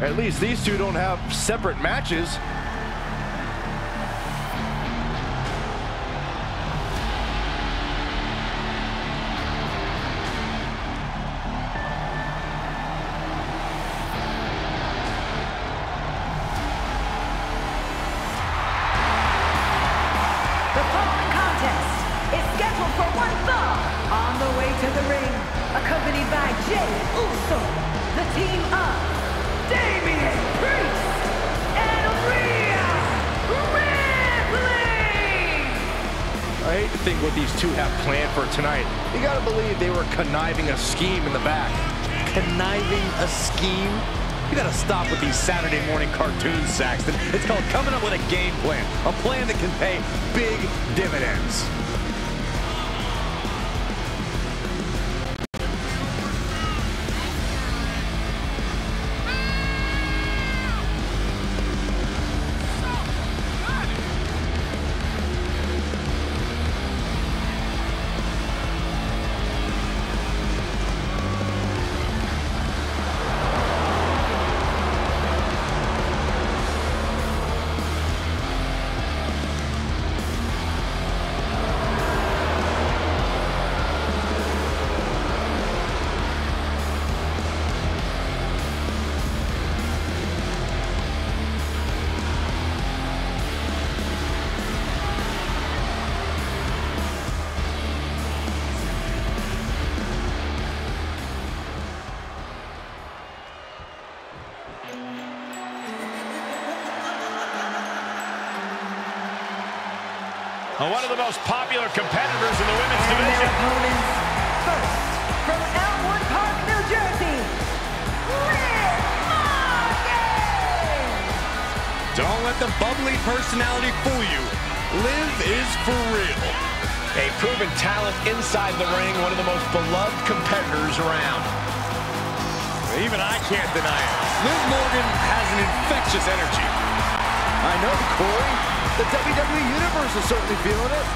At least these two don't have separate matches. The following contest is scheduled for one fall. On the way to the ring, accompanied by Jey Uso, the team of Damian Priest and Rhea Ripley! I hate to think what these two have planned for tonight. You gotta believe they were conniving a scheme in the back. Conniving a scheme? You gotta stop with these Saturday morning cartoons, Saxton. It's called coming up with a game plan. A plan that can pay big dividends. One of the most popular competitors in the women's and division. their opponents, first, from Elmwood Park, New Jersey, Liv Morgan! Don't let the bubbly personality fool you. Liv is for real. A proven talent inside the ring, one of the most beloved competitors around. Even I can't deny it. Liv Morgan has an infectious energy. I know, Corey. The WWE Universe is certainly feeling it.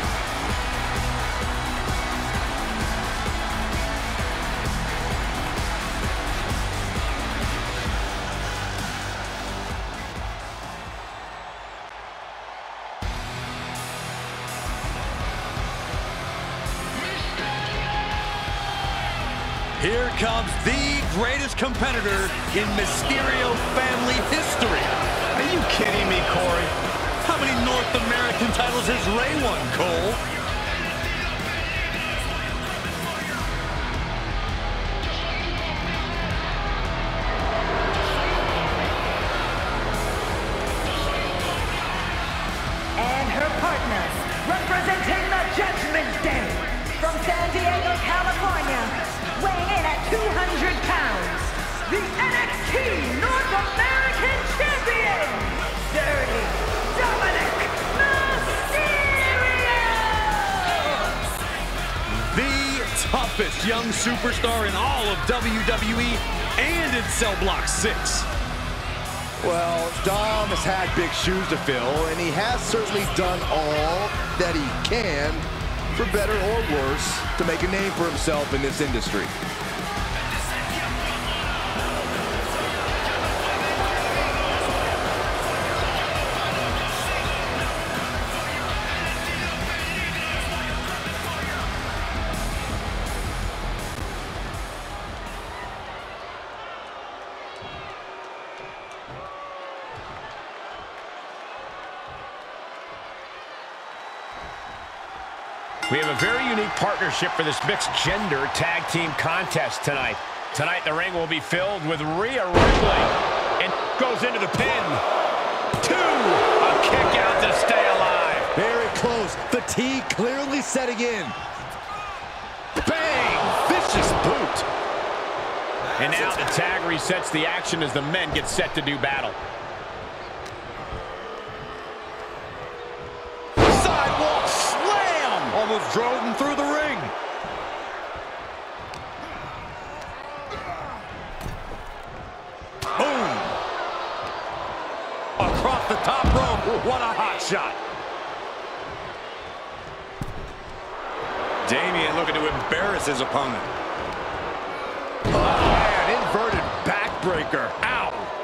Here comes the greatest competitor in Mysterio family history. Are you kidding me, Corey? How many North American titles has Rey won, Cole? And her partners, representing the Judgment Day, from San Diego, California, weighing in at 200 pounds, the NXT North American Champion, Dirty Dominic Mysterio! The toughest young superstar in all of WWE and in Cell Block 6. Well, Dom has had big shoes to fill, and he has certainly done all that he can, for better or worse, to make a name for himself in this industry. We have a very unique partnership for this mixed gender tag team contest tonight. Tonight, the ring will be filled with Rhea Ripley. And goes into the pin. 2, a kick out to stay alive. Very close. Fatigue clearly setting in. Bang! Vicious boot. And now the tag resets the action as the men get set to do battle. Sidewalk slam! Almost drove him through the ring. Boom! Across the top rope. What a hot shot. Damian looking to embarrass his opponent. Oh, man, inverted backbreaker. Ow!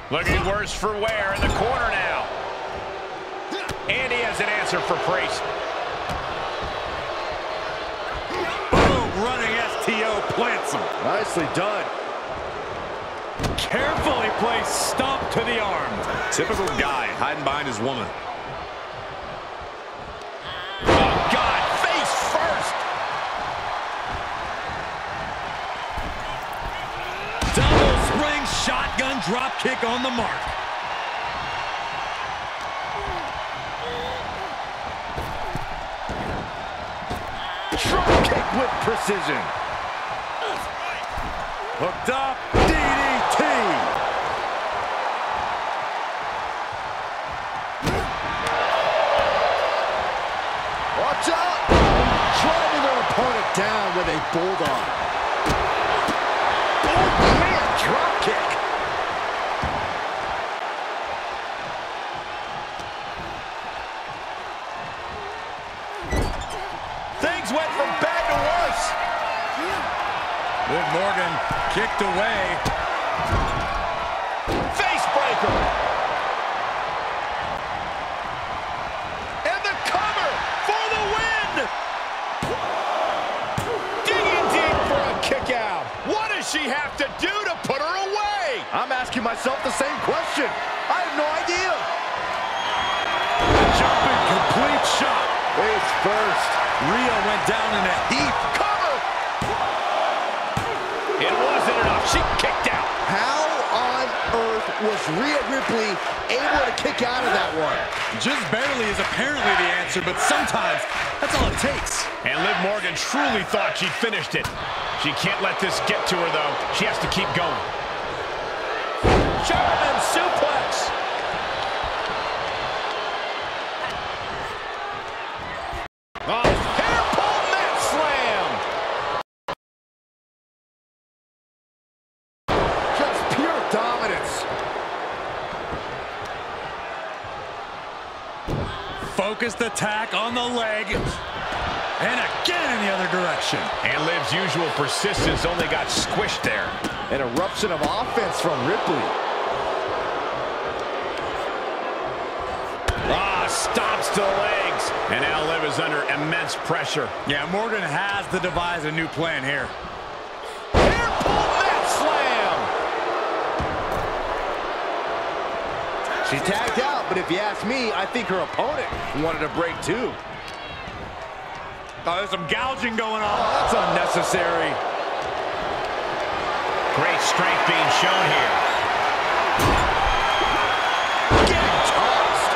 Looking worse for wear in the corner now. And he has an answer for Priest. Boom, running STO plants him. Nicely done. Carefully placed stomp to the arm. Typical guy hiding behind his woman. Oh, God, face first. Double spring shotgun drop kick on the mark. Drop kick with precision. Hooked up, DDT. Watch out! Driving their opponent down with a bulldog. Oh, man, drop kick. Things went from bad to worse. Liv Morgan kicked away. Face breaker. And the cover for the win. Digging deep for a kick out. What does she have to do to put her away? I'm asking myself the same question. I have no idea. Jumping complete shot. Face first. Rhea went down in a heap. Cover! It wasn't enough. She kicked out. How on earth was Rhea Ripley able to kick out of that one? Just barely is apparently the answer, but sometimes that's all it takes. And Liv Morgan truly thought she finished it. She can't let this get to her, though. She has to keep going. German suplex. Oh, hair pull mat slam. Just pure dominance. Focused attack on the leg. And again in the other direction. And Liv's usual persistence only got squished there. An eruption of offense from Ripley. Stomps to the legs. And now Liv is under immense pressure. Yeah, Morgan has to devise a new plan here. Hair pull mat slam. She tagged out, but if you ask me, I think her opponent wanted a break too. Oh, there's some gouging going on. Oh, that's unnecessary. Great strength being shown here. Getting tossed.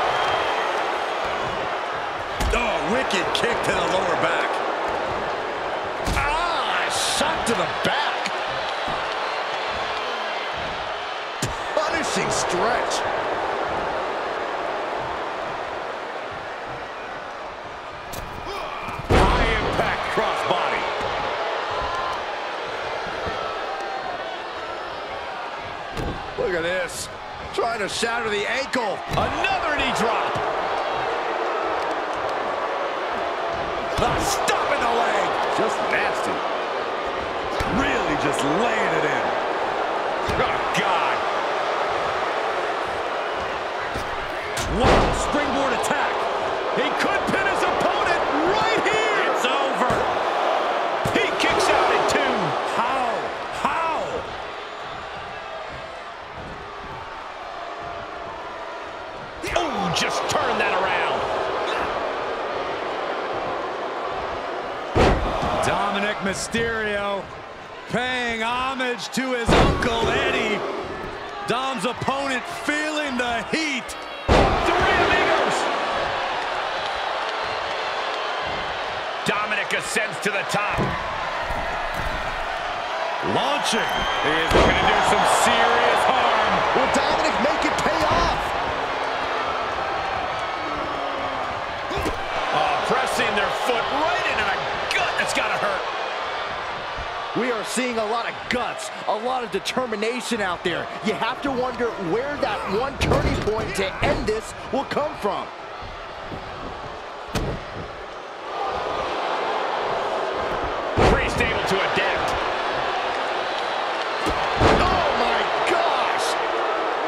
Oh, wicked kick to the lower back. Shot to the back. Punishing stretch. Crossbody. Look at this. Trying to shatter the ankle. Another knee drop. Stop in the leg. Just nasty. Really just laying it in. Oh, God. Wow, springboard attack. He could pin his opponent right here. It's over. He kicks out at 2. How? Oh, just turn that around. Dominic Mysterio paying homage to his Uncle Eddie. Dom's opponent feeling the heat. Three amigos. Dominic ascends to the top. Launching. He is looking to do some serious harm. Will Dominic make it pay off? Pressing their foot right into the gut. That's got to hurt. We are seeing a lot of guts, a lot of determination out there. You have to wonder where that one turning point to end this will come from. Priest able to adapt. Oh my gosh!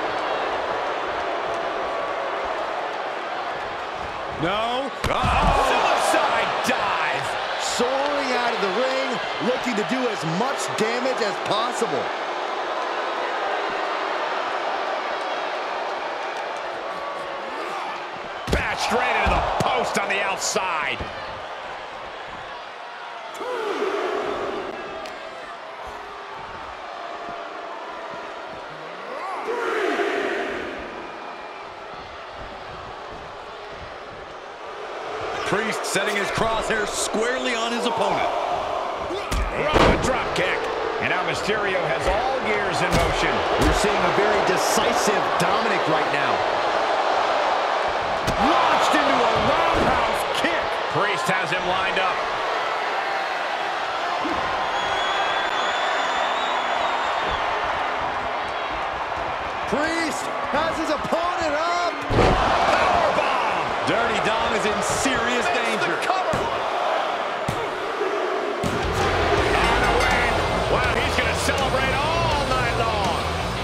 of the ring, looking to do as much damage as possible. Bash straight into the post on the outside. Priest setting his crosshairs squarely on his opponent. A drop kick. And now Mysterio has all gears in motion. We're seeing a very decisive Dominic right now. Launched into a roundhouse kick. Priest has him lined up. Priest has his opponent up. Powerbomb. Dirty Dom is in serious danger. On a win. Wow, he's going to celebrate all night long.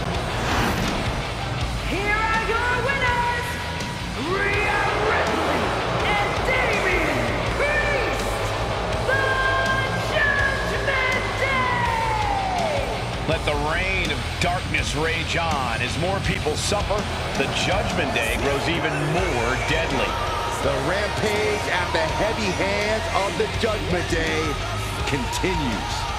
Here are your winners, Rhea Ripley and Damian Priest, the Judgment Day! Let the reign of darkness rage on. As more people suffer, the Judgment Day grows even more deadly. The rampage at the heavy hands of the Judgment Day continues.